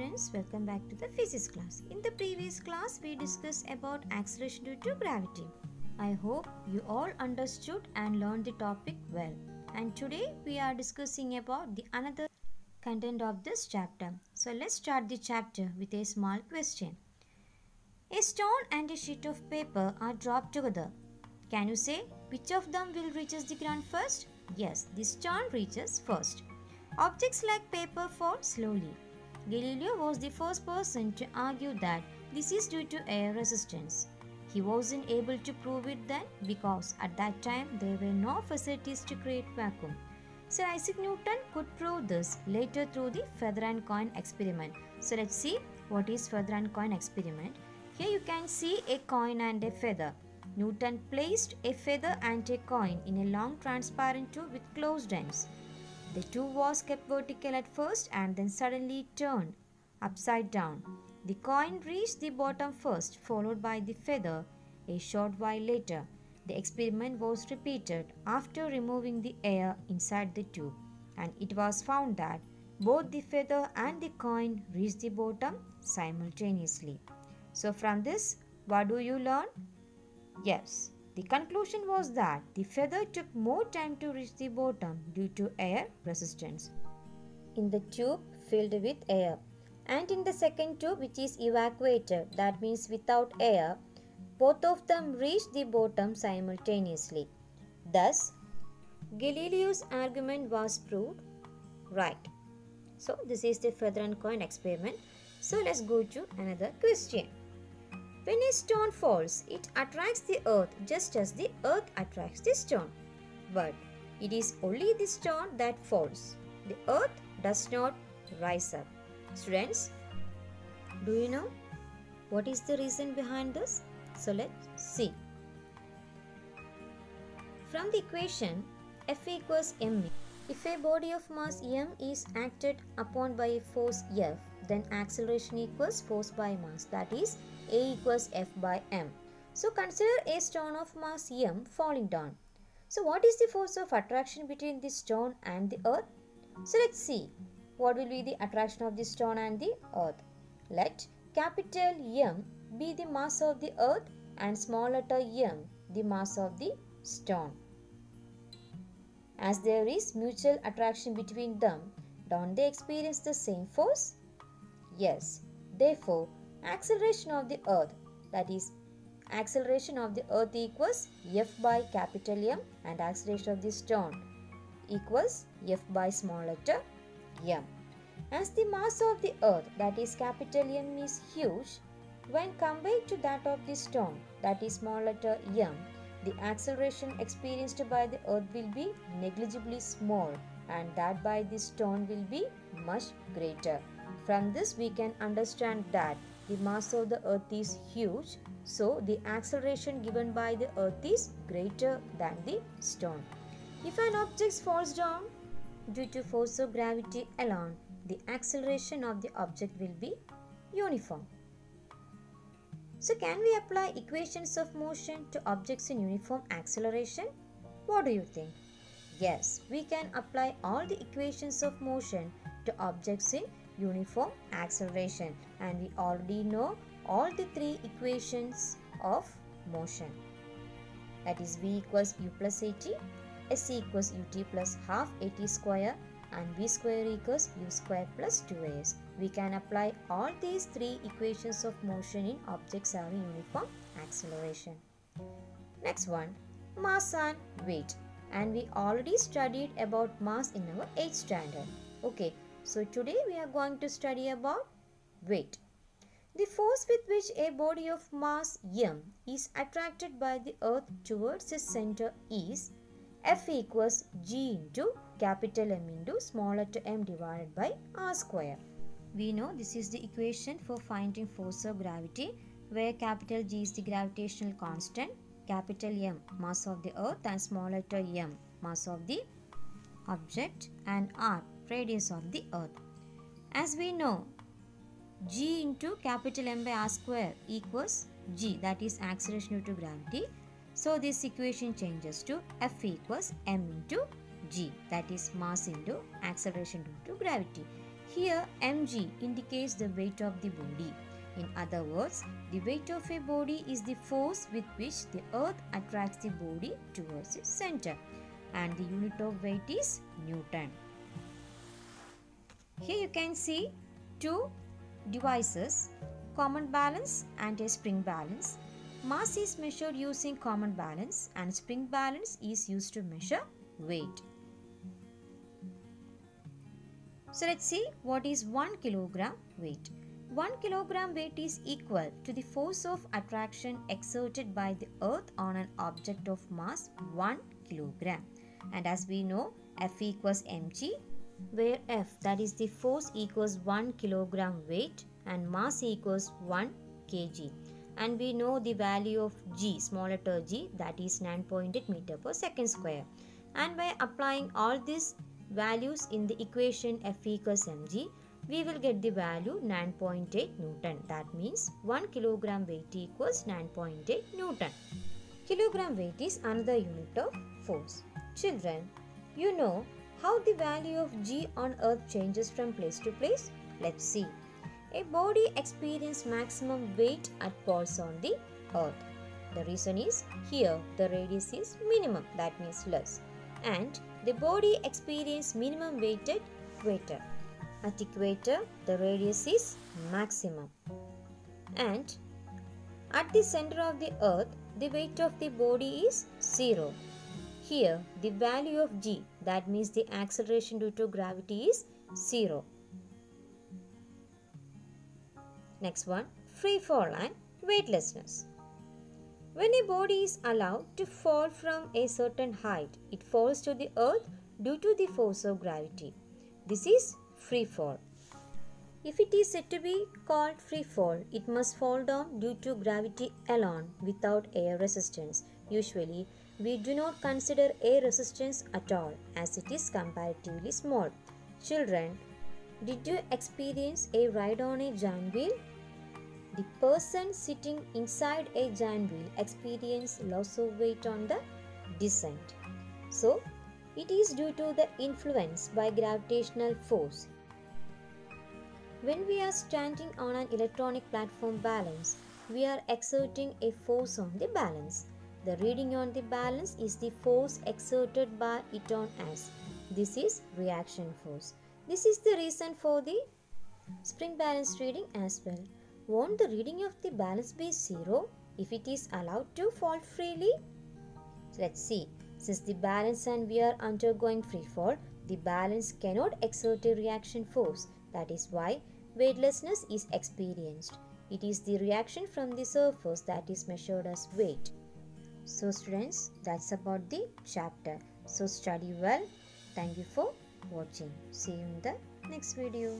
students, welcome back to the physics class. In the previous class, we discussed about acceleration due to gravity. I hope you all understood and learned the topic well. And today we are discussing about the another content of this chapter. So let's start the chapter with a small question. A stone and a sheet of paper are dropped together. Can you say which of them will reaches the ground first? Yes, the stone reaches first. Objects like paper fall slowly. Galileo was the first person to argue that this is due to air resistance. He wasn't able to prove it then because at that time there were no facilities to create vacuum. Sir Isaac Newton could prove this later through the feather and coin experiment. So let's see what is feather and coin experiment. Here you can see a coin and a feather. Newton placed a feather and a coin in a long transparent tube with closed ends. The tube was kept vertical at first and then suddenly turned upside down. The coin reached the bottom first, followed by the feather a short while later. The experiment was repeated after removing the air inside the tube, and it was found that both the feather and the coin reached the bottom simultaneously. So from this, what do you learn? Yes, the conclusion was that the feather took more time to reach the bottom due to air resistance in the tube filled with air, and in the second tube which is evacuated, that means without air, both of them reached the bottom simultaneously. Thus, Galileo's argument was proved right. So this is the feather and coin experiment. So let's go to another question. When a stone falls, it attracts the earth just as the earth attracts the stone. But it is only the stone that falls. The earth does not rise up. Students, do you know what is the reason behind this? So let's see. From the equation F equals ma, if a body of mass m is acted upon by a force F, then acceleration equals force by mass, that is A equals F by m. So consider a stone of mass m falling down. So what is the force of attraction between the stone and the earth? So let's see what will be the attraction of the stone and the earth. Let capital M be the mass of the earth and small letter m the mass of the stone. As there is mutual attraction between them, don't they experience the same force? Yes. Therefore, acceleration of the earth, that is acceleration of the earth equals F by capital M, and acceleration of the stone equals F by small letter m. As the mass of the earth, that is capital M, is huge, when compared to that of the stone, that is small letter m, the acceleration experienced by the earth will be negligibly small, and that by the stone will be much greater. From this we can understand that the mass of the earth is huge, so the acceleration given by the earth is greater than the stone. If an object falls down due to force of gravity alone, the acceleration of the object will be uniform. So can we apply equations of motion to objects in uniform acceleration? What do you think? Yes, we can apply all the equations of motion to objects in uniform acceleration, and we already know all the three equations of motion. That is V equals U plus AT, S equals UT plus half AT square, and V square equals U square plus 2AS. We can apply all these three equations of motion in objects having uniform acceleration. Next one, mass and weight. And we already studied about mass in our 8th standard. Okay, so today we are going to study about weight. The force with which a body of mass m is attracted by the earth towards its center is F equals G into capital M into small letter m divided by r square. We know this is the equation for finding force of gravity, where capital G is the gravitational constant, capital M mass of the earth, and small letter m mass of the object, and r radius of the earth. As we know, G into capital M by r square equals G, that is acceleration due to gravity. So this equation changes to F equals m into G, that is mass into acceleration due to gravity. Here mg indicates the weight of the body. In other words, the weight of a body is the force with which the earth attracts the body towards its center, and the unit of weight is Newton. Here you can see two devices, common balance and a spring balance. Mass is measured using common balance and spring balance is used to measure weight. So let's see what is 1 kilogram weight. 1 kilogram weight is equal to the force of attraction exerted by the earth on an object of mass 1 kilogram. And as we know, F equals mg, where F, that is the force, equals 1 kilogram weight and mass equals 1 kg. And we know the value of g, small letter g, that is 9.8 meter per second square. And by applying all these values in the equation F equals mg, we will get the value 9.8 Newton. That means 1 kilogram weight equals 9.8 Newton. Kilogram weight is another unit of force. Children, you know how the value of g on earth changes from place to place? Let's see. A body experiences maximum weight at poles on the earth. The reason is here the radius is minimum, that means less, and the body experiences minimum weight at equator. At equator, the radius is maximum, and at the center of the earth, the weight of the body is 0. Here, the value of g, that means the acceleration due to gravity, is 0. Next one, free fall and weightlessness. When a body is allowed to fall from a certain height, it falls to the earth due to the force of gravity. This is free fall. If it is said to be called free fall, it must fall down due to gravity alone without air resistance. Usually, we do not consider air resistance at all as it is comparatively small. Children, did you experience a ride on a giant wheel? The person sitting inside a giant wheel experiences loss of weight on the descent. So, it is due to the influence by gravitational force. When we are standing on an electronic platform balance, we are exerting a force on the balance. The reading on the balance is the force exerted by it on us. This is reaction force. This is the reason for the spring balance reading as well. Won't the reading of the balance be 0 if it is allowed to fall freely? So let's see. Since the balance and we are undergoing free fall, the balance cannot exert a reaction force. That is why weightlessness is experienced. It is the reaction from the surface that is measured as weight. So students, that's about the chapter. So study well. Thank you for watching. See you in the next video.